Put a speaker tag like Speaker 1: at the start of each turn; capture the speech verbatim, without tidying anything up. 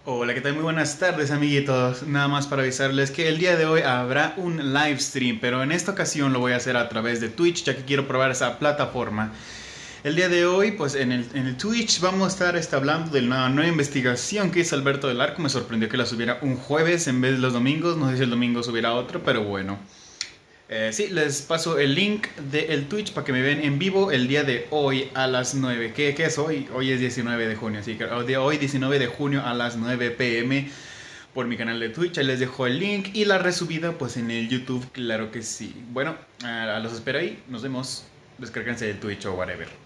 Speaker 1: Hola, ¿qué tal? Muy buenas tardes, amiguitos. Nada más para avisarles que el día de hoy habrá un live stream, pero en esta ocasión lo voy a hacer a través de Twitch, ya que quiero probar esa plataforma. El día de hoy, pues en el, en el Twitch vamos a estar este, hablando de una nueva investigación que hizo Alberto del Arco. Me sorprendió que la subiera un jueves en vez de los domingos. No sé si el domingo subirá otro, pero bueno. Eh, sí, les paso el link del Twitch para que me vean en vivo el día de hoy a las nueve. ¿Qué, qué es hoy? Hoy es diecinueve de junio, así que de hoy diecinueve de junio a las nueve p m por mi canal de Twitch. Ahí les dejo el link y la resubida pues en el YouTube, claro que sí. Bueno, uh, los espero ahí. Nos vemos. Descárguense del Twitch o whatever.